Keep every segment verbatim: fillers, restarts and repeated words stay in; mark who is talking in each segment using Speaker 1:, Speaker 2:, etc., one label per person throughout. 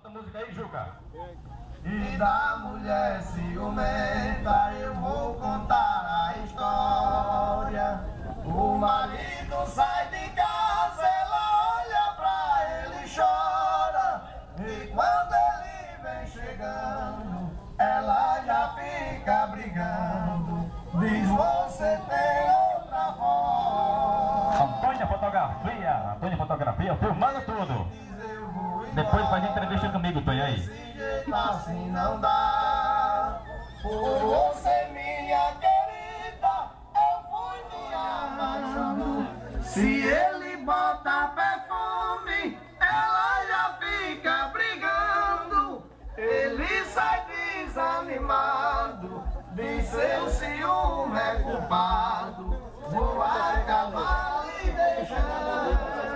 Speaker 1: música aí, Juca.
Speaker 2: E da mulher ciumenta eu vou contar a história. O marido sai de casa, ela olha pra ele e chora. E quando ele vem chegando, ela já fica brigando. Diz, você tem outra voz.
Speaker 1: Antônia Fotografia, Antônia Fotografia, filmando tudo. Depois faz entrevista comigo, Tonho, aí.
Speaker 2: Desse jeito assim não dá. Por você, minha querida, eu fui me apaixonando. Se ele bota perfume, ela já fica brigando. Ele sai desanimado, diz seu ciúme é culpado. Vou acabar e deixando.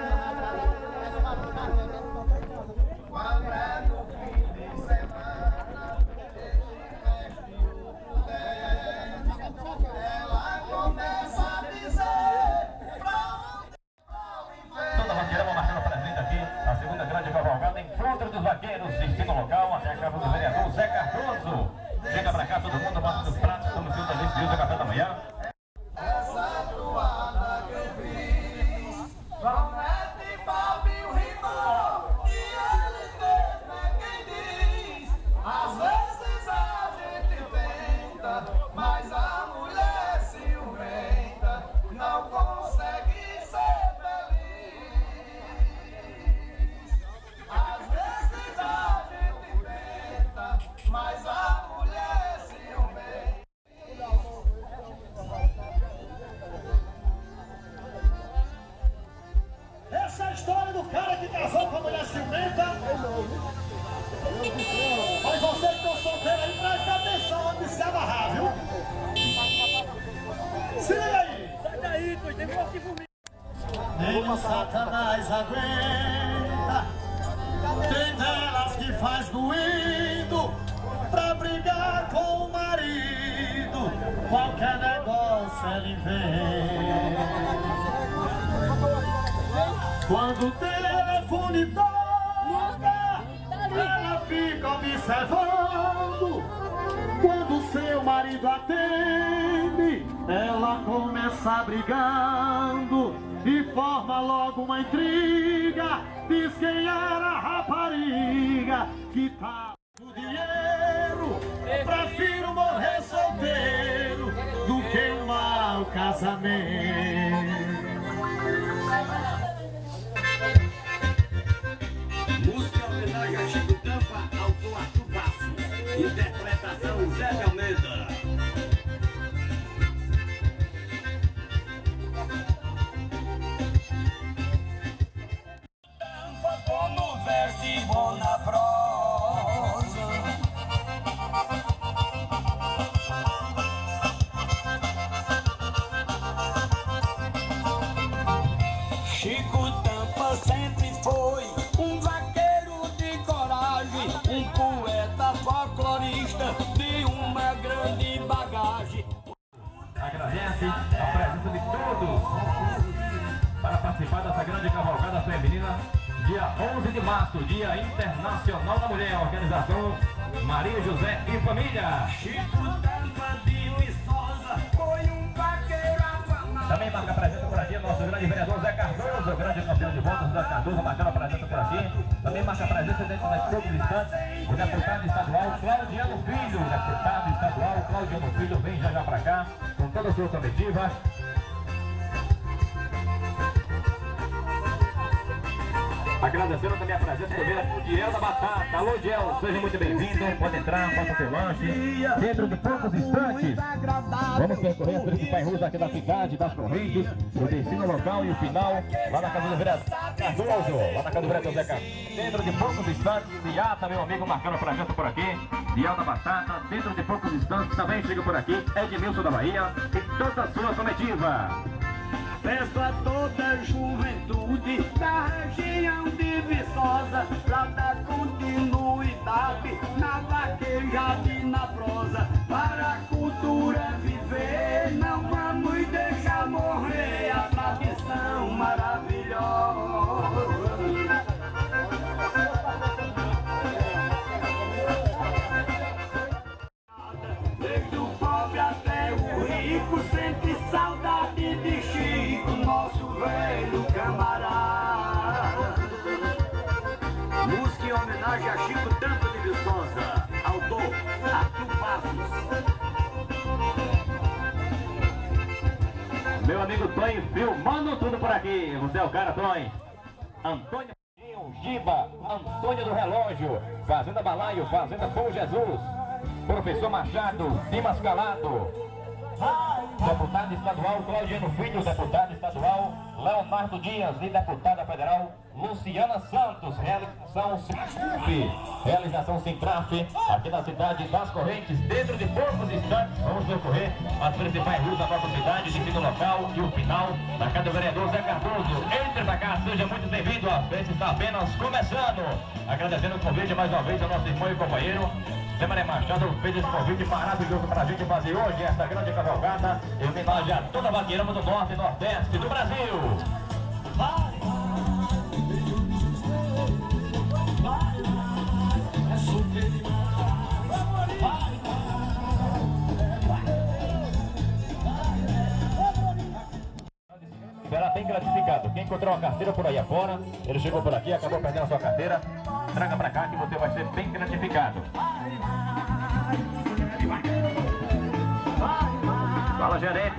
Speaker 2: Quando é no fim de semana, ele veste o terno. Ela começa a dizer pra onde pra o inferno.
Speaker 1: Toda a bandeira vão marcando presente aqui. A segunda grande cavalgada, Encontro dos Vaqueiros, destino local, até a casa do vereador Zé Cardoso. Chega pra cá, todo mundo bota os pratos, como se o delicioso café da manhã.
Speaker 2: Essa toada que eu fiz, promete Fábio rimou, e ele mesmo é quem diz. Às vezes a gente tenta, mas a mulher ciumenta não consegue ser feliz. Às vezes a gente tenta, mas a mulher ciumenta.
Speaker 3: Essa é a história do cara que casou com a mulher ciumenta. Mas você que tá solteiro aí, presta atenção antes de se amarrar, viu? Se liga aí.
Speaker 4: Sai daí, pois tem pouco que comigo.
Speaker 3: Nem o Satanás aguenta. Tem delas que faz doendo pra brigar com o marido. Qualquer negócio ela inventa. Quando o telefone toca, ela fica observando. Quando seu marido atende, ela começa brigando e forma logo uma intriga. Diz quem era a rapariga que tá no dinheiro. Prefiro morrer solteiro do que um mau casamento.
Speaker 5: Música homenagem a Chico Tampa, autor Arthur Passos. Interpretação Zé de Almeida.
Speaker 2: Tampa bom no verso e bom na prosa. Chico Tampa sempre foi um vaqueiro de coragem, um poeta folclorista de uma grande bagagem.
Speaker 1: Agradece a presença de todos para participar dessa grande cavalgada feminina, dia onze de março, Dia Internacional da Mulher, organização Maria José e Família.
Speaker 2: Chico Tampa de Viçosa foi um vaqueiro afamado.
Speaker 1: Também marca a presença por aqui, nosso grande vereador Zé Cardoso, grande campeão de votos, Zé Cardoso, marcando a presença por aqui. Também marca a presença dentro de todos os instantes, o deputado estadual Claudiano Filho, deputado estadual Claudiano Filho, vem já já pra cá, com toda a sua comitiva. Agradecendo também a presença do vereador Diel da Batata. Alô, Diel, seja muito bem-vindo. Pode entrar, faça seu lanche. Dentro de poucos instantes, vamos percorrer as principais ruas aqui da cidade, das Correntes, o destino local e o final, lá na casa do vereador Cardoso, lá na casa do vereador Zé Cardoso. Dentro de poucos instantes, Diata, meu amigo, marcando a presença por aqui. Diel da Batata, dentro de poucos instantes, também chega por aqui Edmilson da Bahia e toda a sua comitiva.
Speaker 2: Peço a toda a juventude da região de Viçosa pra dar continuidade na vaquejada e na prosa, para a cultura viver. Não vamos deixar morrer a tradição maravilhosa. homenagem a Chico Tampa de Viçosa. Autor, Arthur Passos.
Speaker 1: Meu amigo Tonho filmando tudo por aqui. Você é o cara, Tonho. Antônio Giba, Antônio do Relógio, Fazenda Balaio, Fazenda Bom Jesus. Professor Machado, Dimas Calado. Deputado estadual Claudiano Filho, deputado estadual Leonardo Dias e deputada federal Luciana Santos. Realização Sintraf, realização Sintraf aqui na cidade das Correntes. Dentro de poucos instantes vamos percorrer as principais ruas da nossa cidade, de local e o final da casa do vereador Zé Cardoso. Entre pra cá, seja muito bem-vindo. A festa está apenas começando. Agradecendo o convite mais uma vez ao nosso irmão e companheiro Zé Maria Machado, fez esse convite maravilhoso para a gente fazer hoje esta grande cavalgada em homenagem a toda a vaqueirama do Norte e Nordeste do Brasil. Será bem gratificado. Quem encontrou uma carteira por aí afora, ele chegou por aqui, acabou perdendo a sua carteira, traga pra cá que você vai ser bem gratificado. Fala, gerente.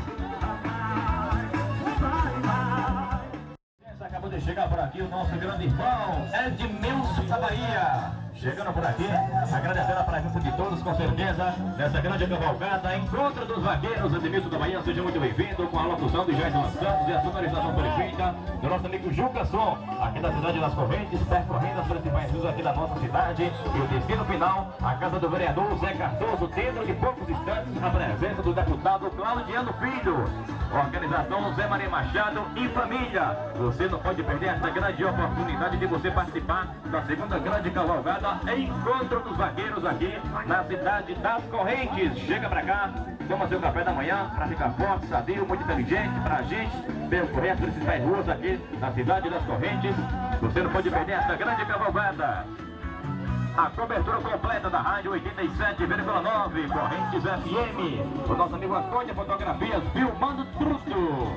Speaker 1: Acabou de chegar por aqui o nosso grande irmão Edmilson da Bahia. Chegando por aqui, agradecendo a presença de todos, com certeza, nessa grande cavalgada, Encontro dos Vaqueiros. Edmilson da Bahia, seja muito bem-vindo, com a locução de Jason Santos e a sonorização perfeita do nosso amigo Juca Som, aqui da cidade das Correntes, percorrendo as principais ruas aqui da nossa cidade. E o destino final, a casa do vereador Zé Cardoso, dentro de poucos instantes, a presença do deputado Claudiano Filho. Organização Zé Maria Machado e família. Você não pode perder esta grande oportunidade de você participar da segunda grande cavalgada Encontro dos Vaqueiros aqui na cidade das Correntes. Chega pra cá, toma seu café da manhã pra ficar forte, sadio, muito inteligente, pra gente percorrer as principais ruas aqui na cidade das Correntes. Você não pode perder esta grande cavalgada. A cobertura completa da Rádio oitenta e sete vírgula nove, Correntes F M. O nosso amigo Antônio Fotografias filmando tudo.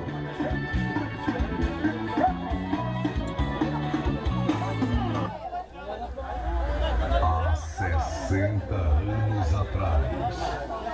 Speaker 6: Há sessenta anos atrás.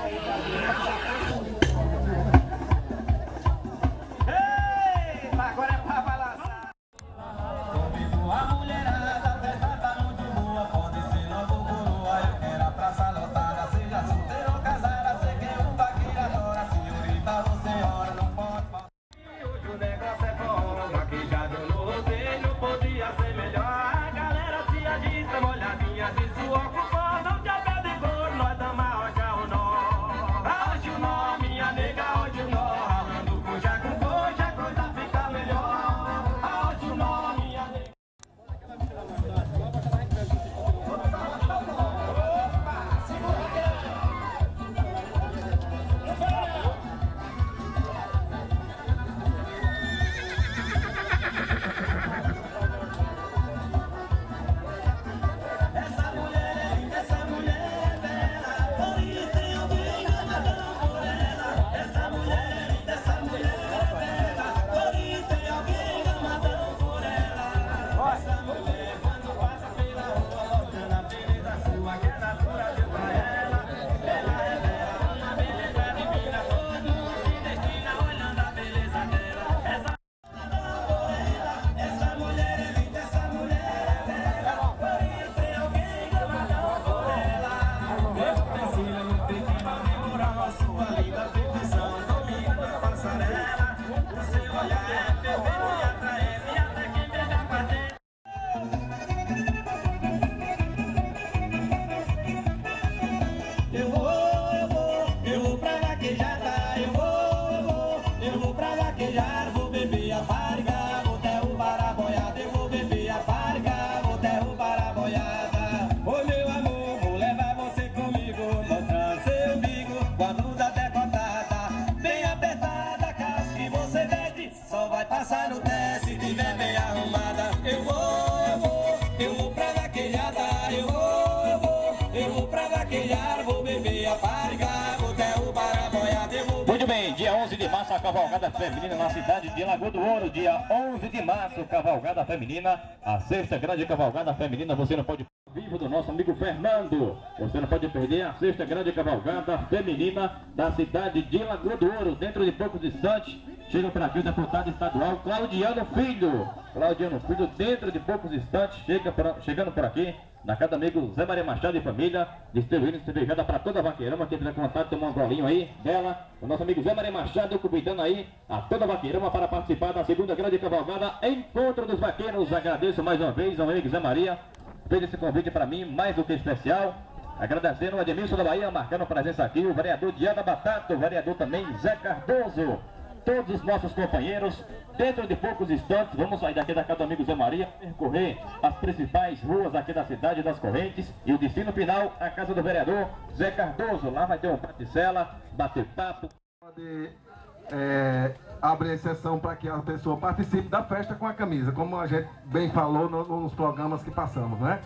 Speaker 2: Ei, agora é pra balançar. Convido a mulherada, a festa tá muito boa. Pode ser novo coroa, eu quero a praça lotada. Seja solteiro ou casada, sei que o vaqueiro adora. Senhorita ou senhora, não pode faltar. Hoje o negócio é bom, maquijado no rodeio, não podia ser melhor. A galera se agita, molhadinha de suor com pó. Não te apede cor, nós damos a rocha o nó. Hoje o nó, minha nega, hoje o nó. Ralando coxa com coxa, a coisa fica melhor. Hoje o nó, minha nega. Essa mulher é linda, essa mulher é bela. Por isso tem alguém amadão por ela. Essa mulher é linda, essa mulher é bela. Por isso tem alguém amadão por ela. Essa mulher quando passa pela rua, mostrando a beleza sua, que a natura deu pra ela. Ela é bela, uma beleza divina. Todo mundo se destina olhando a beleza dela. Essa essa mulher é linda, essa mulher é bela. Por isso tem alguém amadão por ela. Mesmo Priscila e o Pequeno demoram a sua linda perfeição. Domina na passarela. O seu olhar é perfeito e atraente, e até quem beija com a dele. Eu vou, eu vou, eu vou pra vaquejada. Eu vou, eu vou, eu vou pra vaquejar. Vou beber a farga, vou derrubar a boiada. Eu vou beber a farga, vou derrubar a boiada. Ô meu amor, vou levar você comigo, mostrar seu bico com a blusa decotada, bem apertada, caso que você veste, só vai passar no teste se tiver bem arrumada. Eu vou, eu vou, eu vou pra vaquejada. Eu vou, eu vou, eu vou pra vaquejar. Vou beber a farga, vou derrubar a boiada. Eu vou...
Speaker 1: Muito bem, dia onze de março, a cavalgada feminina na cidade de Lagoa do Ouro. Dia onze de março, cavalgada feminina, a sexta grande cavalgada feminina. Você não pode... vivo do nosso amigo Fernando. Você não pode perder a sexta grande cavalgada feminina da cidade de Lagoa do Ouro. Dentro de poucos instantes, chega para aqui o deputado estadual Claudiano Filho. Claudiano Filho, dentro de poucos instantes, chega pra, chegando por aqui, na casa do amigo Zé Maria Machado e família, distribuindo cervejada para toda a vaqueirama. Quem tiver vontade de tomar um golinho aí dela, o nosso amigo Zé Maria Machado convidando aí a toda a vaqueirama para participar da segunda grande cavalgada Encontro dos Vaqueiros. Agradeço mais uma vez ao amigo Zé Maria, fez esse convite para mim, mais do que especial. Agradecendo o Edmilson da Bahia, marcando presença aqui, o vereador Diana Batata, o vereador também Zé Cardoso, todos os nossos companheiros. Dentro de poucos instantes, vamos sair daqui da casa do amigo Zé Maria, percorrer as principais ruas aqui da cidade das Correntes, e o destino final, a casa do vereador Zé Cardoso. Lá vai ter um bate-cela, bater papo.
Speaker 7: Pode é, abrir exceção para que a pessoa participe da festa com a camisa, como a gente bem falou no, nos programas que passamos, né?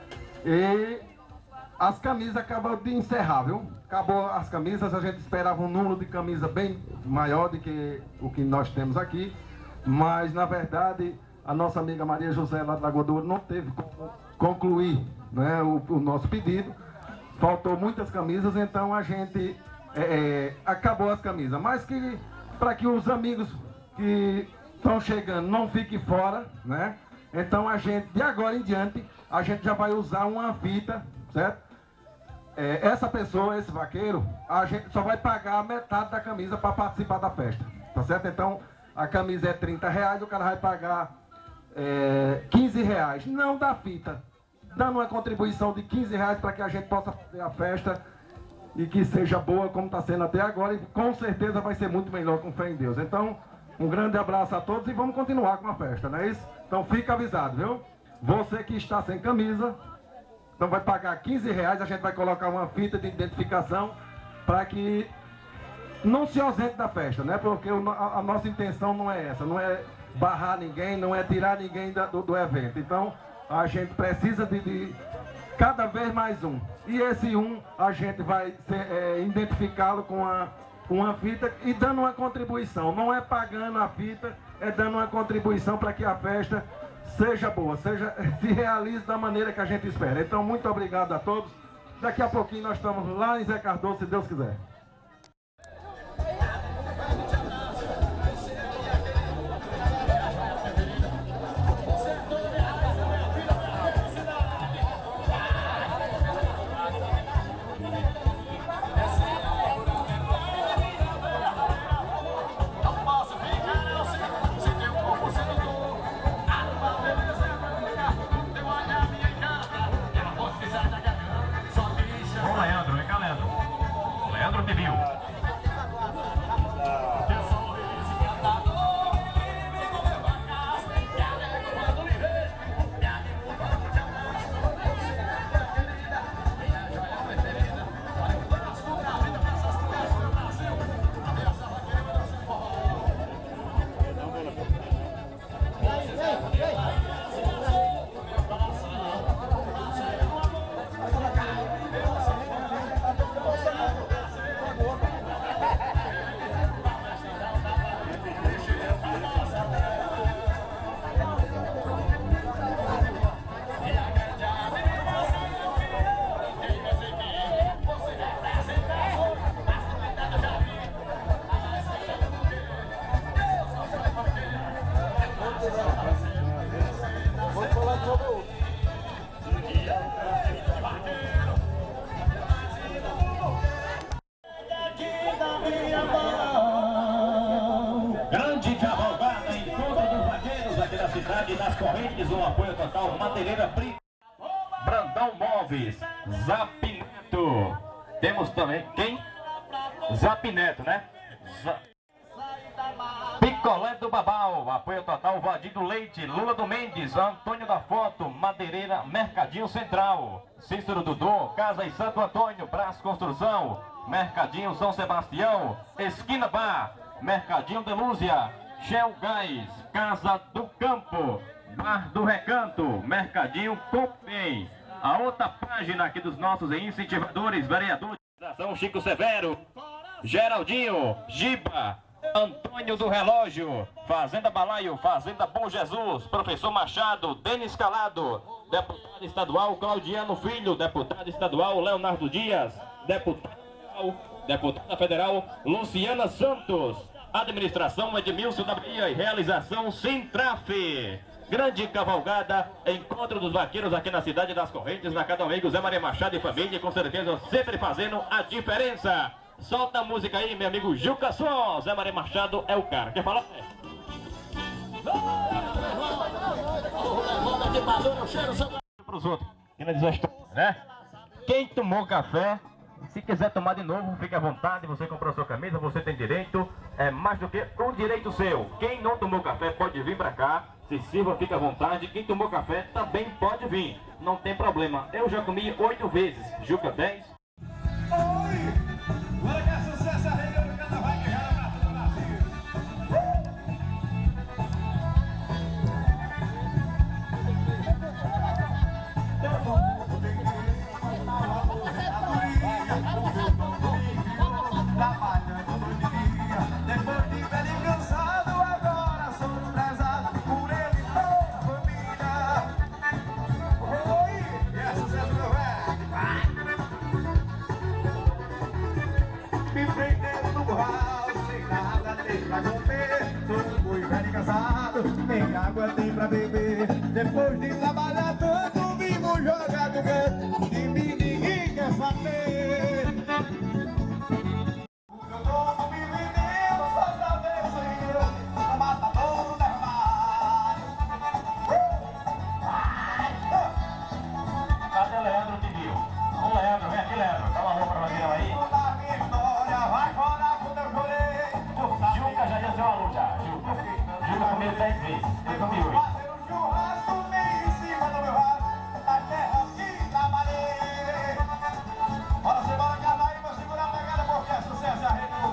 Speaker 7: E as camisas acabam de encerrar, viu? Acabou as camisas, a gente esperava um número de camisa bem maior do que o que nós temos aqui, mas na verdade a nossa amiga Maria José lá de Lagoa do Ouro não teve como concluir, né, o, o nosso pedido. Faltou muitas camisas, então a gente é, é, acabou as camisas, mas que para que os amigos que estão chegando não fiquem fora, né? Então a gente, de agora em diante, a gente já vai usar uma fita, certo? É, essa pessoa, esse vaqueiro, a gente só vai pagar metade da camisa para participar da festa, tá certo? Então a camisa é trinta reais, o cara vai pagar é, quinze reais, não da fita, dando uma contribuição de quinze reais para que a gente possa fazer a festa e que seja boa como está sendo até agora, e com certeza vai ser muito melhor, com fé em Deus. Então, um grande abraço a todos e vamos continuar com a festa, não é isso? Então fica avisado, viu? Você que está sem camisa, então vai pagar quinze reais, a gente vai colocar uma fita de identificação para que não se ausente da festa, né? Porque a, a nossa intenção não é essa, não é barrar ninguém, não é tirar ninguém da, do, do evento. Então a gente precisa de, de cada vez mais um. E esse um a gente vai é, identificá-lo com a, uma fita e dando uma contribuição. Não é pagando a fita, é dando uma contribuição para que a festa seja boa, seja, se realize da maneira que a gente espera. Então, muito obrigado a todos. Daqui a pouquinho nós estamos lá em Zé Cardoso, se Deus quiser.
Speaker 1: Grande cavalgada, Encontro dos Vaqueiros aqui da cidade das Correntes, um apoio total, Madeireira Brito, Brandão Móveis, Zapineto. Temos também quem? Zapineto, né? Za... Picolé do Babau, apoio total, Vadido Leite, Lula do Mendes, Antônio da Foto, Madeireira, Mercadinho Central, Cícero Dudu, Casa e Santo Antônio, Brás Construção, Mercadinho São Sebastião, Esquina Bar, Mercadinho de Lúzia, Shell Gás, Casa do Campo, Bar do Recanto, Mercadinho Compay. A outra página aqui dos nossos incentivadores, vereadores, Chico Severo, Geraldinho, Giba, Antônio do Relógio, Fazenda Balaio, Fazenda Bom Jesus, Professor Machado, Denis Calado, deputado estadual Claudiano Filho, deputado estadual Leonardo Dias, deputado, deputada federal Luciana Santos, administração Edmilson da Bahia e realização Sintrafe. Grande cavalgada, encontro dos vaqueiros aqui na cidade das Correntes, na Cada Amigo Zé Maria Machado e família, com certeza sempre fazendo a diferença. Solta a música aí, meu amigo Juca Som. Zé Maria Machado é o cara. Quer falar? Para os outros, né? Quem tomou café, se quiser tomar de novo, fique à vontade. Você comprou sua camisa, você tem direito. É mais do que um direito seu. Quem não tomou café pode vir para cá. Se sirva, fique à vontade. Quem tomou café também pode vir. Não tem problema. Eu já comi oito vezes. Juca dez.
Speaker 3: Olha que sucesso a região do Carnaval que já na do Brasil. Trabalhando no dia, depois de velho e cansado, agora sou prezado por ele e toda a família. Oi, é sucesso meu velho. Me prendendo no curral, sem nada tem pra comer. Sou um boi velho e cansado, nem água tem pra beber. Depois de trabalhar tanto, vivo jogado canto. De mim ninguém quer saber. O meu dono me vendeu só pra ver o senhor. A matador do armário.
Speaker 1: Cadê o Leandro que viu? O Leandro, vem aqui, Leandro. Dá uma roupa pra Leandro aí.
Speaker 3: Vai fora quando eu chorei.
Speaker 1: Juca já deu seu aluno já. Juca. Juca comeu dez vezes. Eu comi oito.
Speaker 3: Fazer um churrasco meio em cima do meu rato. Na terra que trabalhei. Bora, você bora casar aí, vou segurar a pegada porque é sucesso a rede.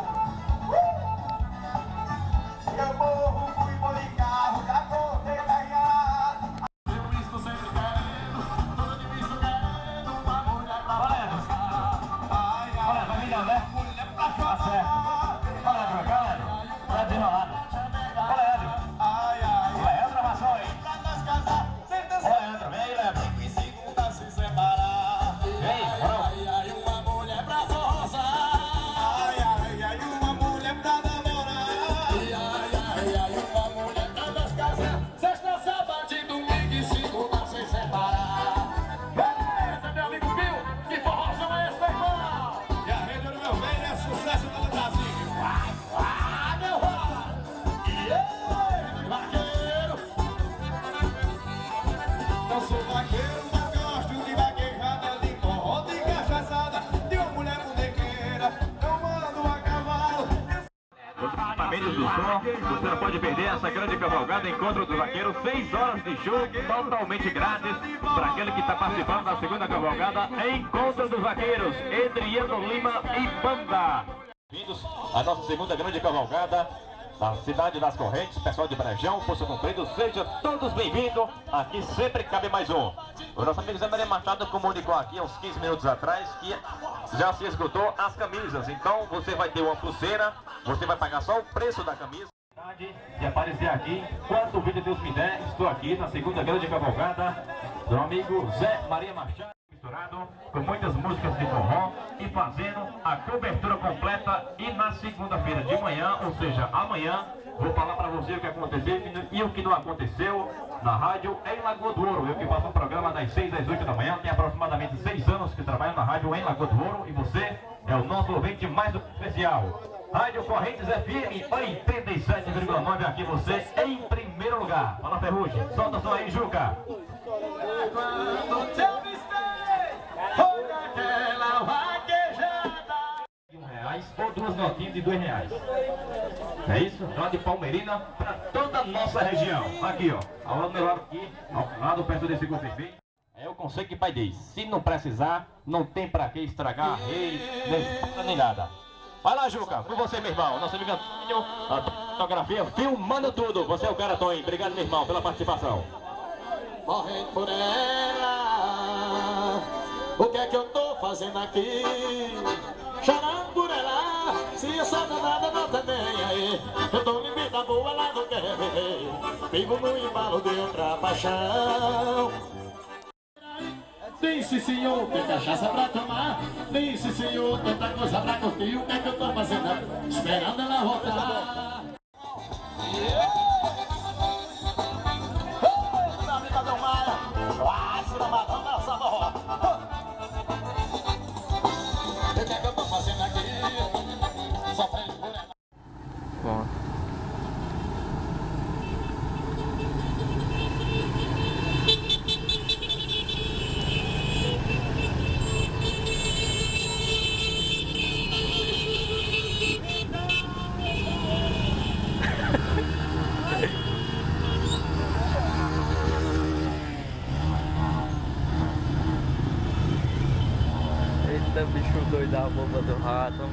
Speaker 3: Eu morro, fui por de carro, já cortei da riada. Tudo isso sempre querendo, tudo de isso querendo. Uma mulher pra passar. Ai, ai,
Speaker 1: Olha, família, né? Tá certo. Olha, Leandro, galera. Tá desenrolado. Ô, Leandro.
Speaker 3: ai, ai.
Speaker 1: O Leandro amassou aí.
Speaker 3: Pra nós casar, sem
Speaker 1: Ô,
Speaker 3: dançar.
Speaker 1: Leandro, vem aí, Leandro.
Speaker 3: Em segunda se separar.
Speaker 1: Vem, bora.
Speaker 3: Ai, ai, uma mulher pra forrosar. Ai, ai, ai, uma mulher pra namorar. Ai, ai, ai, uma mulher pra nós casar. Sexta, sábado e domingo e segunda sem separar.
Speaker 1: Eita, meu amigo Bill. Que forrozão é esse, meu irmão?
Speaker 3: E a rede do meu velho é sucesso pelo Brasil. Vai, vai, meu vai. E ei, vaqueiro. Não sou vaqueiro, mas gosto de vaquejada, de forró, de cachaçada, de uma mulher bonequeira. Eu mando a cavalo.
Speaker 1: Os equipamentos do som, você não pode perder essa grande cavalgada, Encontro dos Vaqueiros, seis horas de show, totalmente grátis, para aquele que está participando da segunda cavalgada, Encontro dos Vaqueiros, Adriano Lima e Banda. Bem-vindos à nossa segunda grande cavalgada, na cidade das Correntes, pessoal de Brejão, Poço Comprido, sejam todos bem-vindos, aqui sempre cabe mais um. O nosso amigo Zé Maria Machado comunicou aqui há uns quinze minutos atrás que já se esgotou as camisas, então você vai ter uma pulseira, você vai pagar só o preço da camisa. De aparecer aqui, quanto vídeo Deus me der, estou aqui na segunda grande cavalgada do amigo Zé Maria Machado, misturado com muitas músicas de forró e fazendo a cobertura completa. E na segunda-feira de manhã, ou seja, amanhã, vou falar para você o que aconteceu e o que não aconteceu na rádio em Lagoa do Ouro. Eu que faço um programa das seis às oito da manhã, tem aproximadamente seis anos que trabalho na rádio em Lagoa do Ouro, e você é o nosso ouvinte mais especial. Rádio Correntes F M oitenta e sete vírgula nove, aqui você em primeiro lugar. Fala, Ferrugem, solta só aí, Juca.
Speaker 3: Quando te avistei, foi naquela vaquejada.
Speaker 1: Um reais ou duas notinhas de dois reais. É isso? Lá de Palmeirina para toda a nossa região. Aqui, ó, ao lado do meu lado aqui, ao lado perto desse governo. É o conselho que pai diz: se não precisar, não tem pra que estragar a rei, nem, nem nada. Vai lá, Juca, com você, meu irmão. Nosso amigo Antônio, a fotografia, filmando tudo. Você é o cara, Tony. Obrigado, meu irmão, pela participação.
Speaker 3: Morrendo por ela, o que é que eu tô fazendo aqui? Chorando por ela, se essa danada não tá nem aí.
Speaker 8: Eu dou-lhe vida boa, ela não quer viver. Vivo no embalo de outra paixão. Disse senhor, tem cachaça pra tomar. Disse senhor, tanta coisa pra curtir. O que é que eu tô fazendo? Esperando ela voltar. O que é que eu tô fazendo aqui? Sofrendo por ela. Bom. Eita, bicho doido da boca do rato.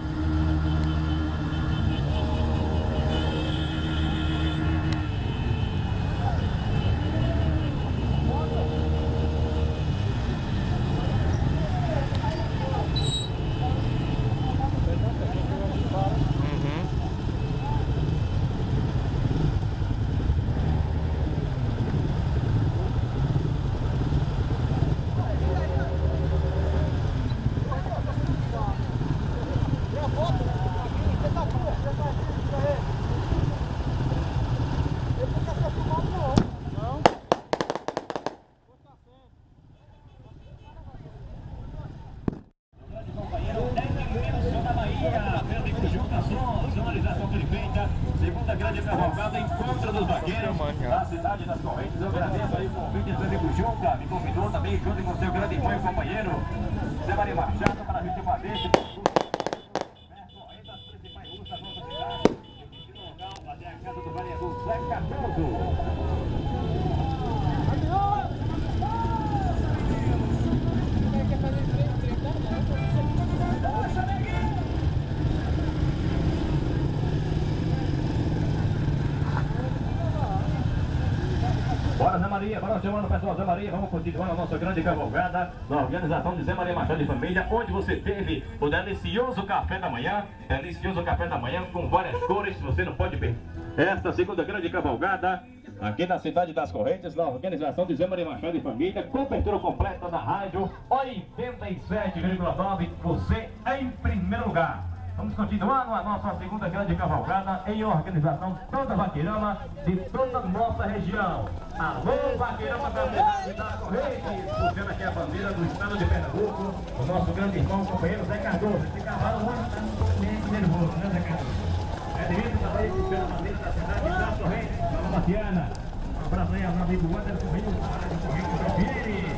Speaker 1: Segunda grande cavalgada, encontro dos vaqueiros da cidade das Correntes. Eu agradeço aí o convite do amigo Juca, me convidou também junto com seu grande irmão e companheiro Zé Maria Machado para a gente uma vez percorrendo as principais ruas da nossa cidade e no local até a casa do vereador Zé Cardoso. Bora Zé Maria, bora chamando o pessoal Zé Maria, vamos continuar a nossa grande cavalgada na organização de Zé Maria Machado e Família, onde você teve o delicioso café da manhã, delicioso café da manhã com várias cores, você não pode perder. Esta segunda grande cavalgada, aqui na cidade das Correntes, na organização de Zé Maria Machado e Família, cobertura completa da rádio oitenta e sete vírgula nove, você em primeiro lugar. Vamos continuando a nossa segunda grande cavalgada em organização de toda a vaqueirama de toda a nossa região. Alô, vaqueirama da cidade das Correntes, puxando aqui a bandeira do estado de Pernambuco, o nosso grande irmão, companheiro Zé Cardoso. Esse cavalo hoje está muito nervoso, né, Zé Cardoso? É direito também puxando a bandeira da cidade das Correntes, Dona Batiana. Um abraço aí ao meu amigo Anderson Rio, do Correio do Pires.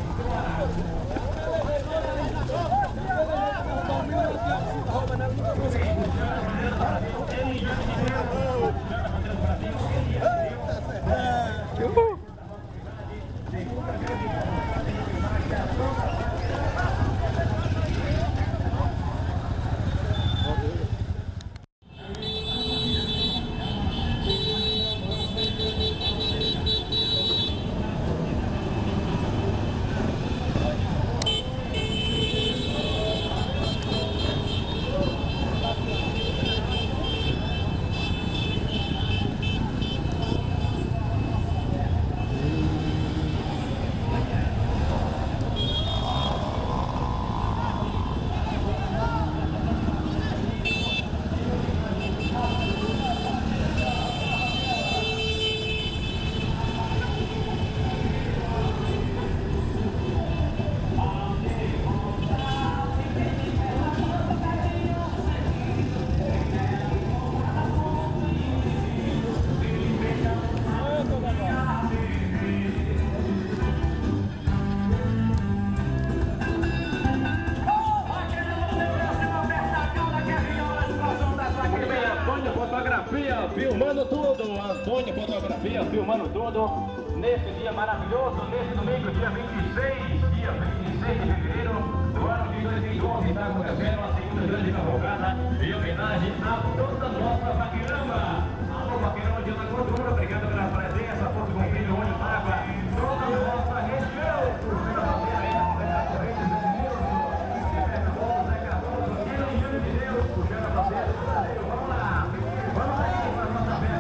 Speaker 1: Filmando tudo, Antônio Fotografia, filmando tudo, nesse dia maravilhoso, nesse domingo, dia vinte e seis, dia vinte e seis de fevereiro do ano de dois mil e onze, está acontecendo a segunda grande cavalgada em homenagem a toda a nossa vaqueirama. Alô, vaqueirama de Ana Gordura, obrigado pela presença, Porto Comprido, Olho d'Água, toda a nossa região, puxando a bandeira aí na frente da corrente de Deus, Zé Cardoso, aqui no Rio de Deus, puxando a bandeira do Brasil, vamos lá, vamos aí, para a nossa festa.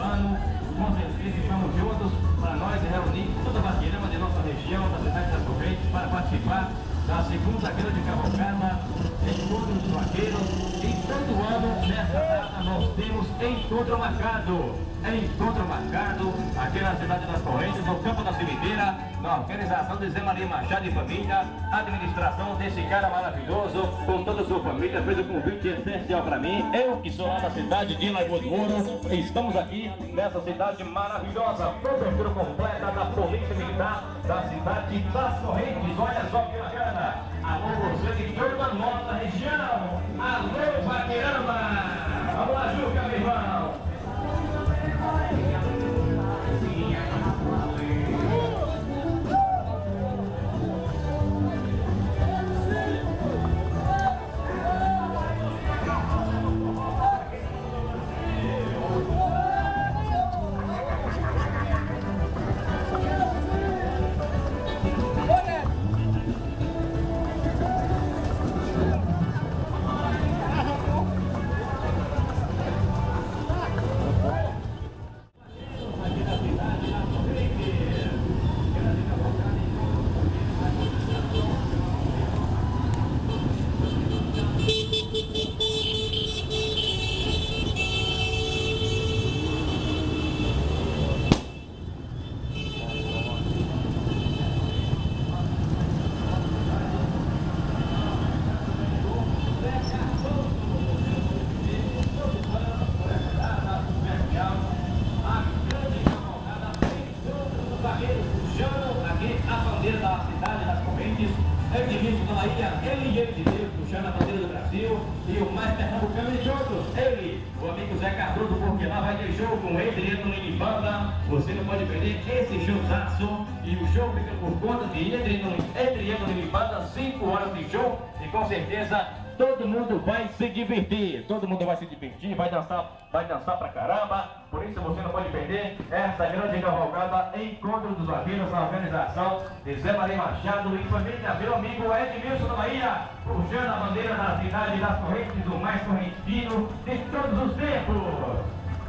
Speaker 1: ano, com certeza estamos juntos para nós reunir toda a vaqueirama de nossa região, da cidade das Correntes, para participar da segunda grande cavalgada, encontro dos vaqueiros. E todo ano, nesta data, nós temos encontro marcado. Encontro marcado aqui na cidade das Correntes, no campo da Cemitéria, na organização de Zé Maria Machado e família, administração desse cara maravilhoso, com toda a sua família, fez o convite essencial para mim. Eu que sou lá da cidade de Lagoa do Ouro, estamos aqui nessa cidade maravilhosa, cobertura completa da Polícia Militar da cidade das Correntes. Olha só que bacana! Alô, você de toda a nossa região! Alô, vaqueirama! Vamos lá, Juca, meu irmão! Edmilson da Bahia, ele e ele de Deus, puxando a bandeira do Brasil, e o mais pernambucano de todos, ele, o amigo Zé Cardoso, porque lá vai ter show com Edriano Mini Banda. Você não pode perder esse showzaço, e o show fica por conta de Edriano, Edriano Mini Banda, cinco horas de show, e com certeza todo mundo vai se divertir, todo mundo vai se divertir, vai dançar, vai dançar pra caramba. Por isso você não pode perder essa grande cavalgada Encontro dos Vaqueiros, a organização de Zé Maria Machado e família, meu amigo Edmilson da Bahia, puxando a bandeira da cidade das Correntes, o mais correntino de todos os tempos.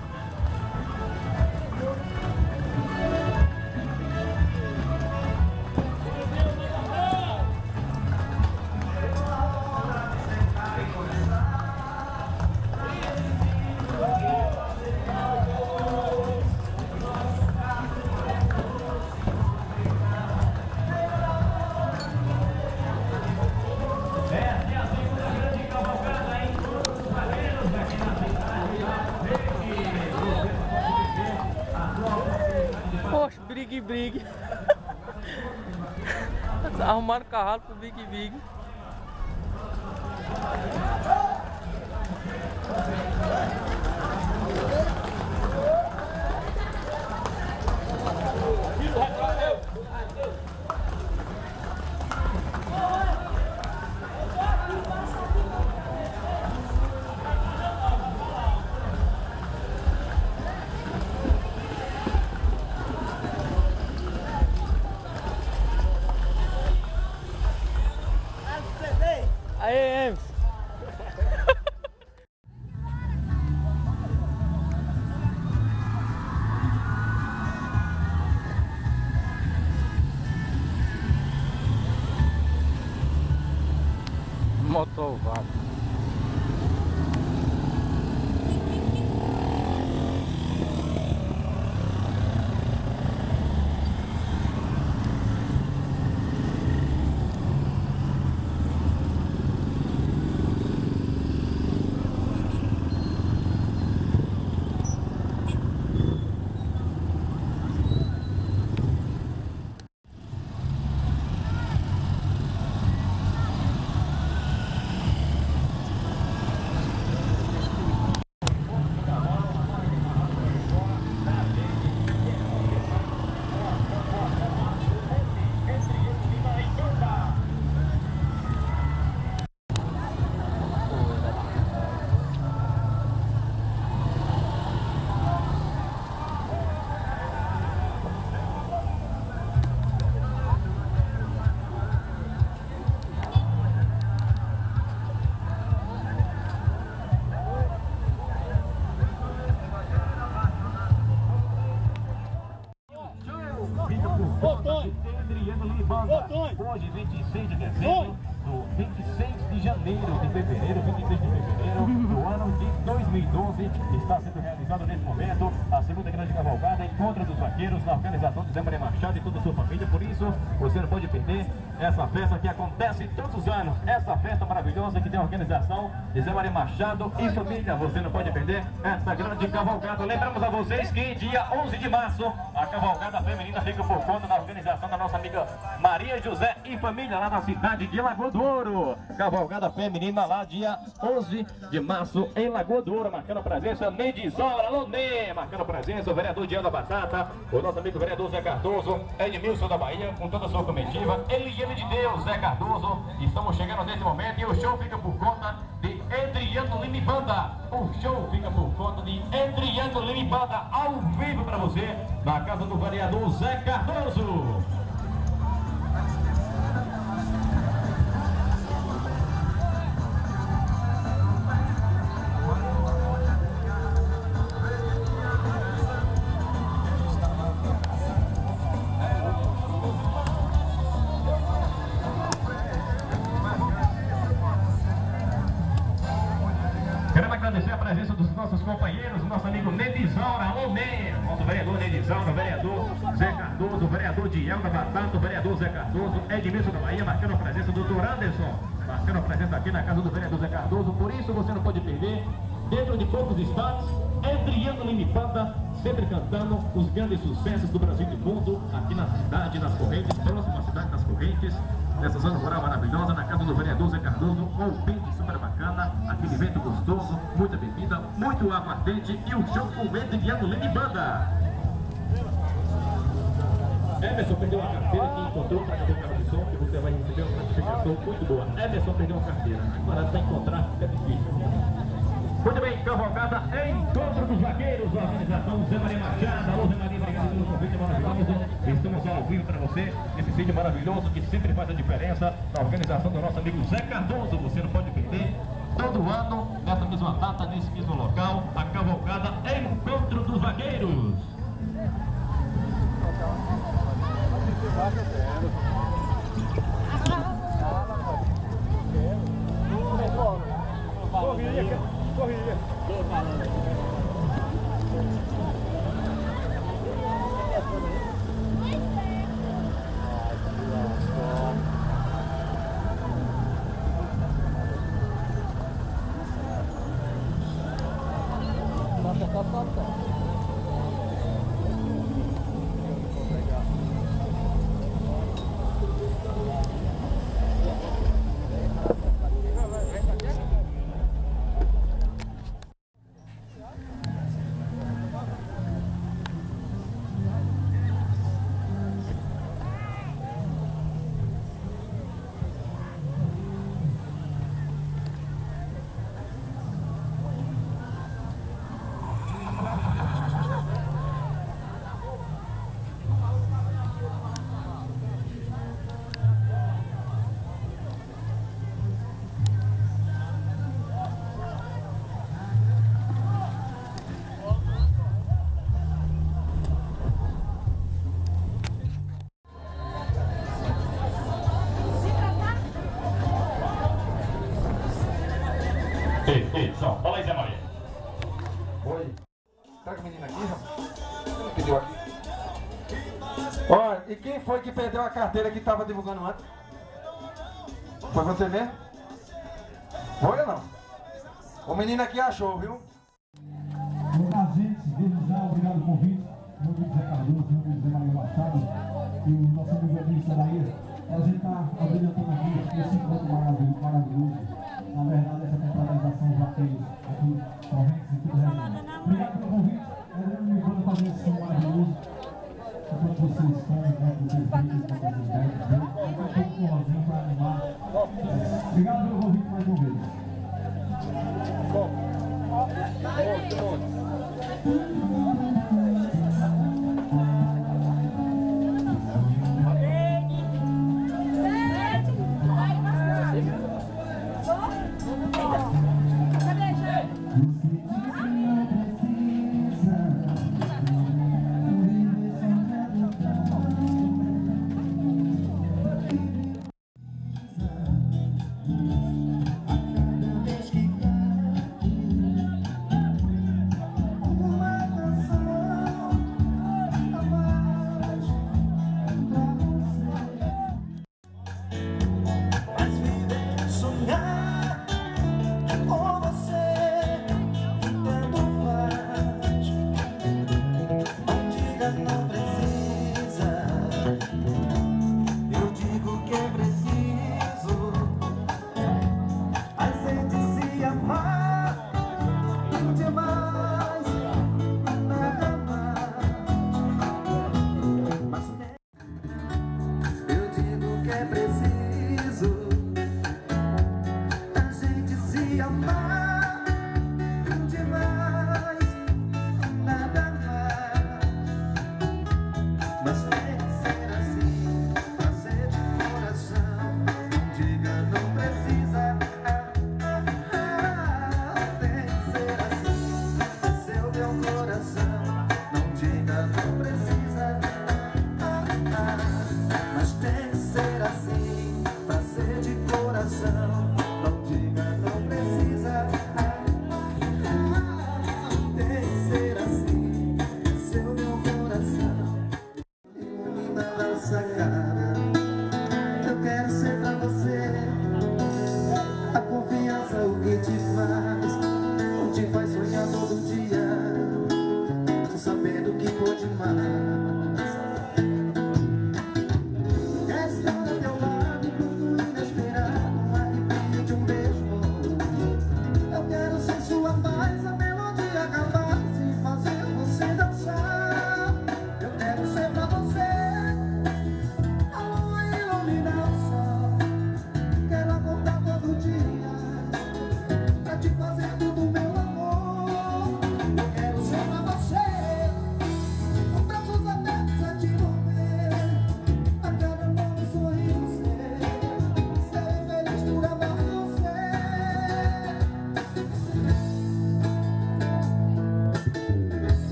Speaker 4: Poxa, Big Big. Arrumaram o cavalo pro Big Big. Aí, Ems. Motovado.
Speaker 1: hoje vinte e seis de dezembro, do vinte e seis de janeiro de fevereiro, vinte e seis de fevereiro do ano de dois mil e doze, está sendo realizado nesse momento a segunda grande cavalgada Encontro dos Vaqueiros na organização de Zé Maria Machado e toda a sua família. Por isso, você não pode perder essa festa que acontece todos os anos, essa festa maravilhosa que tem a organização de Zé Maria Machado e família. Você não pode perder essa grande cavalgada. Lembramos a vocês que dia onze de março a cavalgada feminina fica por conta da organização da nossa amiga Maria José e família lá na cidade de Lagoa do Ouro. Cavalgada feminina lá dia onze de março em Lagoa do Ouro, marcando a presença Nedizola, alô Nê, marcando a presença o vereador Diego da Batata, o nosso amigo vereador Zé Cardoso, Edmilson da Bahia, com toda a sua comitiva, Eliane de Deus, Zé Cardoso. Estamos chegando nesse momento e o show fica por conta de Adriano Lima Banda. O show fica por conta de Adriano Lima Banda, ao vivo para você, na casa do vereador Zé Cardoso. Agradecer a presença dos nossos companheiros, nosso amigo Nedizaura, alô Ney, nosso vereador Nedizaura, vereador Zé Cardoso, vereador Diego da Batata, vereador Zé Cardoso, Edmilson da Bahia, marcando a presença do doutor Anderson, marcando a presença aqui na casa do vereador Zé Cardoso. Por isso você não pode perder, dentro de poucos instantes, Adriano Lima Banda, sempre cantando os grandes sucessos do Brasil e do mundo, aqui na cidade das Correntes, próxima à cidade das Correntes, nessa zona rural maravilhosa, na casa do vereador Zé Cardoso, um ambiente super bacana, aquele evento gostoso, muita bebida, muito aguardente e o show com o Adriano Lima Banda. Emerson perdeu a carteira que encontrou para o carro de som, que você vai receber uma notificação muito boa. Emerson perdeu a carteira, agora para encontrar fica difícil. Muito bem, cavalgada Encontro dos Vaqueiros, a organização Zé Maria Machado. Alô Zé Maria, obrigado pelo convite maravilhoso. Estamos ao vivo para você, esse vídeo maravilhoso que sempre faz a diferença na organização do nosso amigo Zé Cardoso. Você não pode perder, todo ano, nessa mesma data, nesse mesmo local, a cavalgada Encontro dos Vaqueiros.
Speaker 3: Corria, corria.
Speaker 1: Ei, ei, som, fala aí, Zé Maria.
Speaker 7: Oi. Traga o menino aqui, rapaz. Ele pediu aqui. Olha, e quem foi que perdeu a carteira que estava divulgando antes? Foi você mesmo? Foi ou não? O menino aqui achou, viu?
Speaker 9: Olá, gente. Desde já, obrigado pelo convite. Meu nome é Zé Cardoso, meu nome é Zé Maria Machado e o nosso amigo Edmilson da Bahia. A gente está abrilhantando aqui esse encontro maravilhoso, maravilhoso. Na verdade, essa temporalização já fez aqui correntes e tudo resto. Obrigado pelo convite. Eu me vou fazer esse som maravilhoso. Enquanto vocês estão, enquanto vocês brigam, enquanto vocês bebem, eu estou com um forrozinho para animar. Obrigado pelo convite mais uma vez. Bom.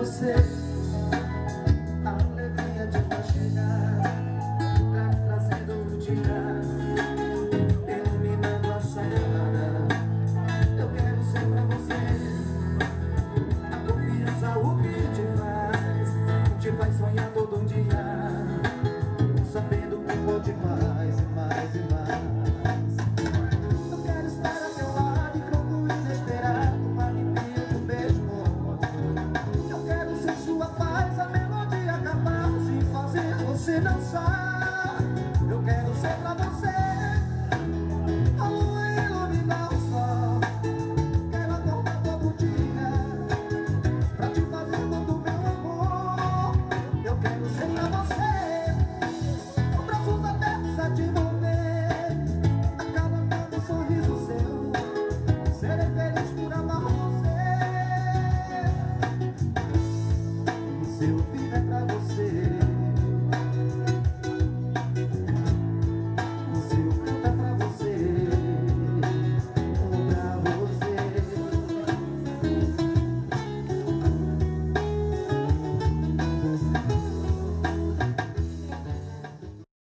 Speaker 10: você.